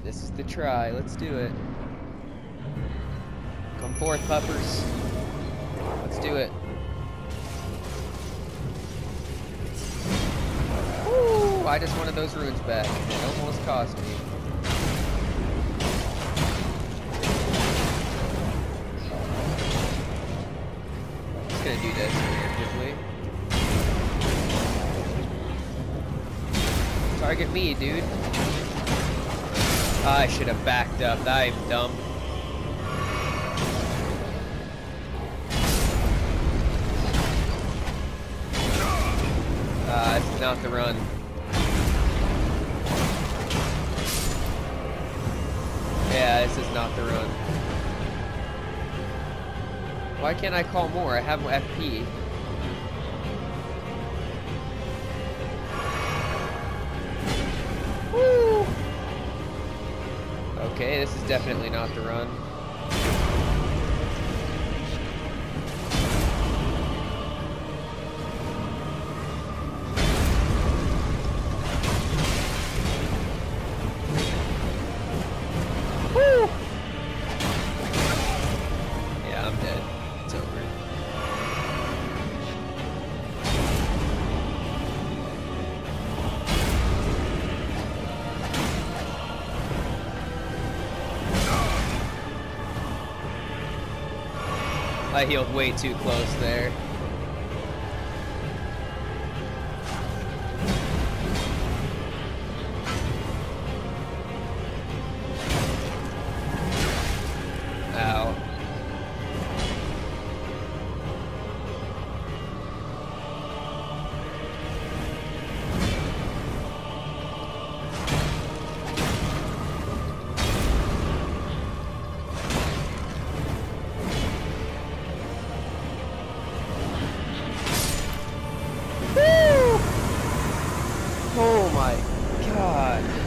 This is the try. Let's do it. Come forth, puppers. Let's do it. Woo! I just wanted those runes back. It almost cost me. Just gonna do this preemptively. Target me, dude. I should have backed up. I'm dumb. This is not the run. Yeah, this is not the run. Why can't I call more? I have FP. Woo! Okay, this is definitely not the run. Woo! Yeah, I'm dead. It's over. I healed way too close there. Ow. Oh my god.